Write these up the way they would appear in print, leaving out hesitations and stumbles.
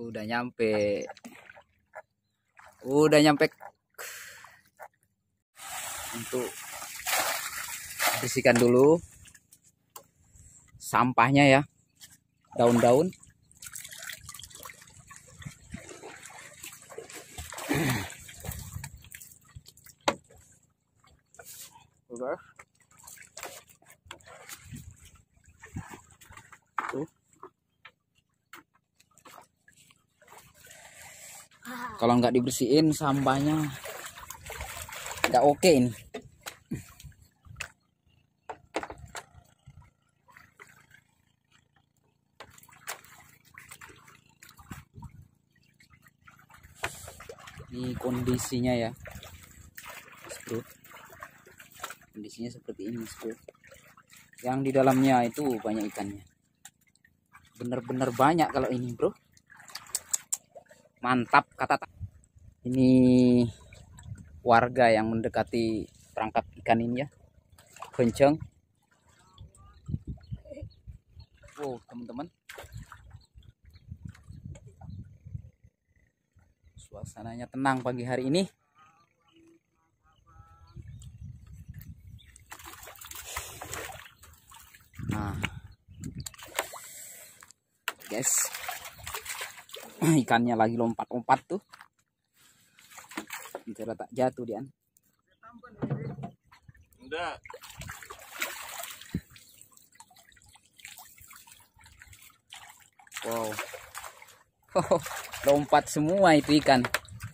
Udah nyampe. Udah nyampe. Untuk bersihkan dulu sampahnya ya. Daun-daun. Tuh. Kalau nggak dibersihin sampahnya nggak oke ini. Ini kondisinya ya, bro. Kondisinya seperti ini, bro. Yang di dalamnya itu banyak ikannya. Bener-bener banyak kalau ini, bro. Mantap kata. Ini warga yang mendekati perangkap ikan ini ya, kenceng. Oh teman-teman, suasananya tenang pagi hari ini. Nah guys, ikannya lagi lompat-lompat tuh. Bicara tak jatuh dia. Enggak. Wow. Lompat semua itu ikan.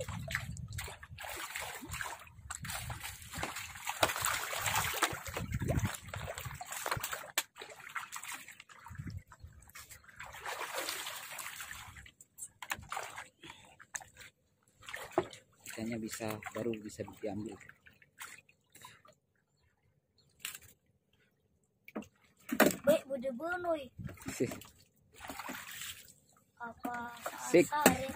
Ikannya baru bisa diambil. Baik, bude bonoy. Apa Sik. sare?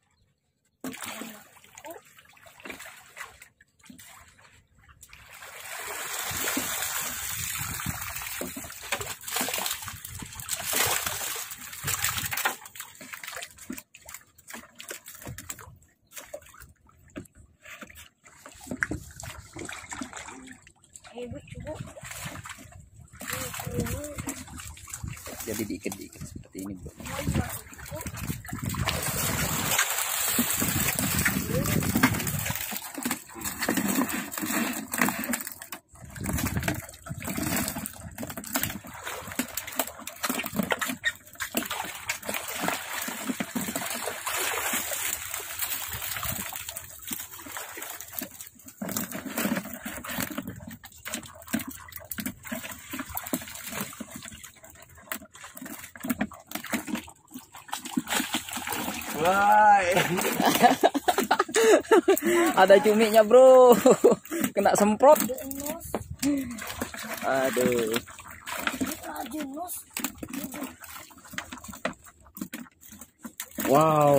Ibu coba. Jadi diikat-diikat seperti ini, bro. Wah. Ada cuminya, bro. Kena semprot. Nus, Aduh. aja nus. Wow.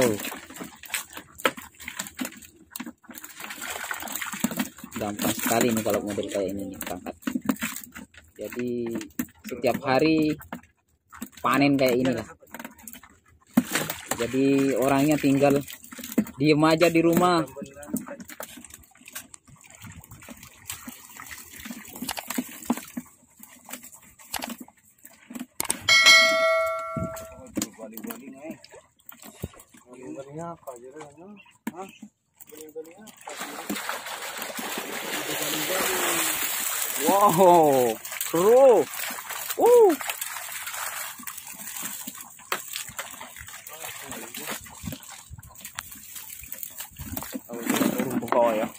Gampang sekali nih kalau model kayak ini nih berangkat. Jadi setiap hari panen kayak ini lah. Jadi orangnya tinggal diem aja di rumah. Wow, seru. Turun ke bawah ya.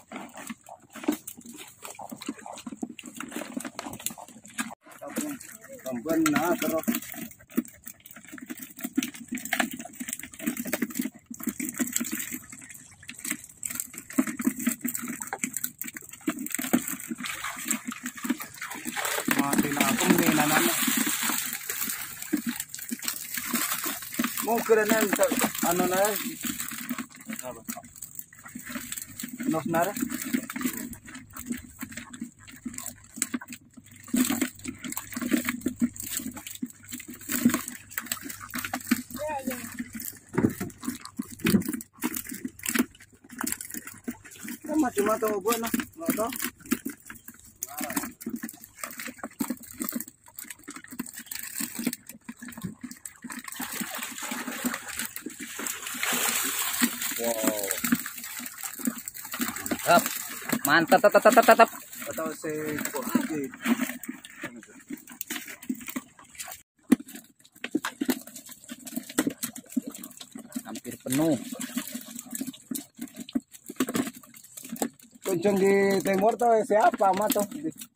Benar terus. Mati na ako may nanan. Mau kira na ano na? Nos nara. cuma tahu buat nah, nggak tahu. Wow. Mantap. Mantap. Atau sekok lagi. Hampir penuh. Kuncung di timur tuh siapa mah tuh?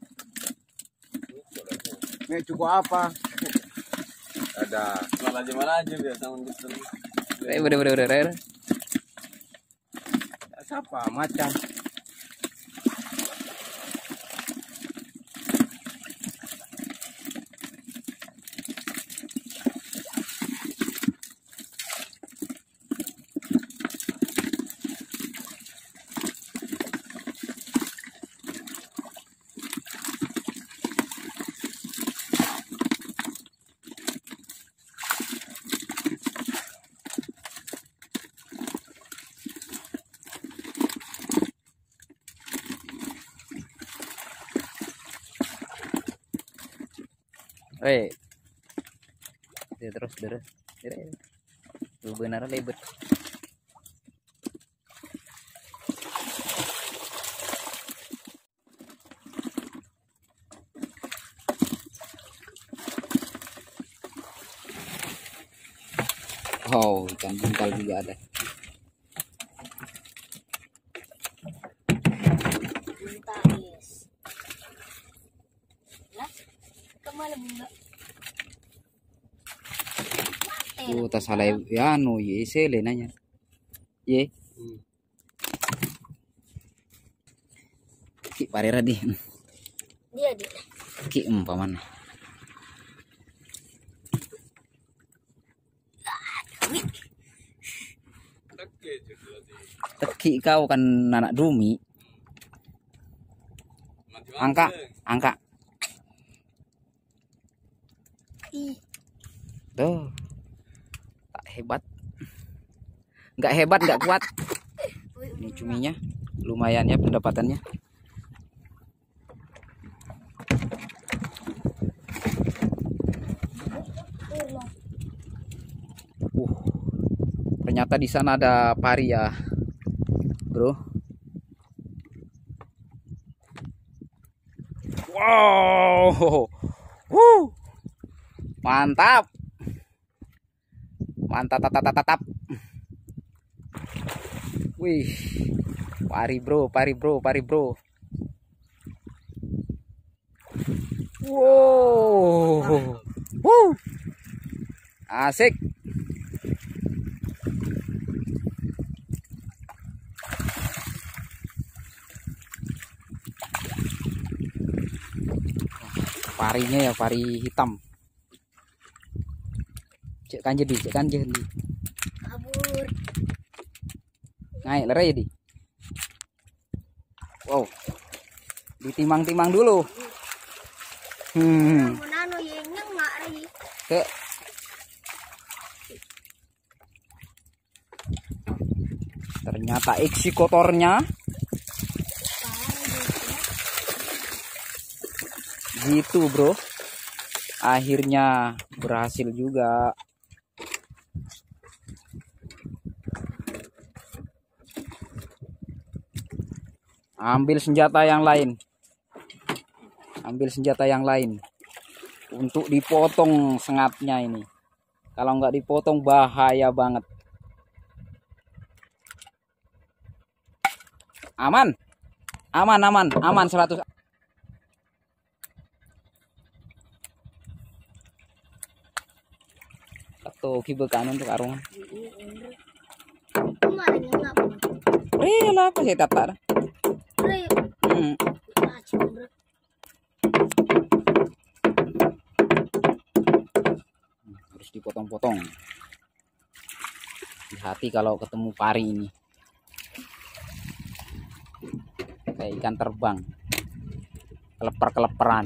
Ini cukup apa? Ada mana aja biasa gitu. Bener. Siapa macan? Terus. Lu benar lebet. Oh, ikan buntal juga ada. Buntais. Lah, kemana bunda? Tas salah ya no ye sele nanya. Ye. Ki parera di. Dia. Ki paman. Teki kau kan anak dumi. Angka. Ih, Tuh. Tak hebat. Enggak hebat, enggak kuat. Ini cuminya lumayan ya pendapatannya. Ternyata di sana ada pari ya, bro. Wow, mantap, mantap. Wih, pari bro. Wow, asik. Parinya ya pari hitam. Cek kanje di. kabur. Naik lerai di. Wow. Ditimang-timang dulu. Nano yang nggak rai. Ke. Ternyata eksikutornya gitu, bro. Akhirnya berhasil juga. Ambil senjata yang lain. Untuk dipotong sengatnya ini. Kalau nggak dipotong bahaya banget. Aman 100. Atau kibe kanan untuk arung. Kemarin nggak pun. Lah apa sih tatar? Rai. Harus dipotong-potong. Hati-hati kalau ketemu pari ini. Kayak ikan terbang. Keleper-keleperan.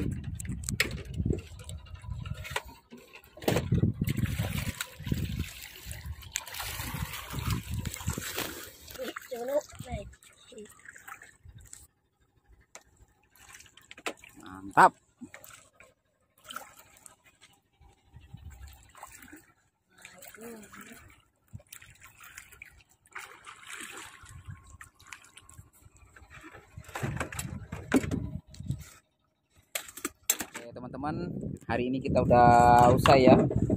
Oke, teman-teman, hari ini kita udah usai ya.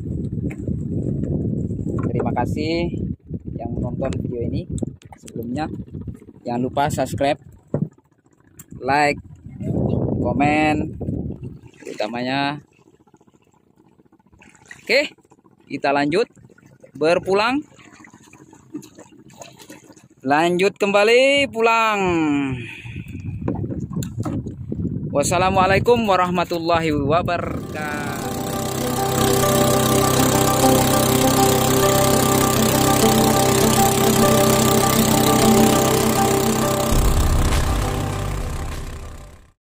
Terima kasih yang menonton video ini sebelumnya. Jangan lupa subscribe, like, komen, utamanya. Oke, kita lanjut berpulang. Lanjut kembali pulang. Wassalamualaikum warahmatullahi wabarakatuh.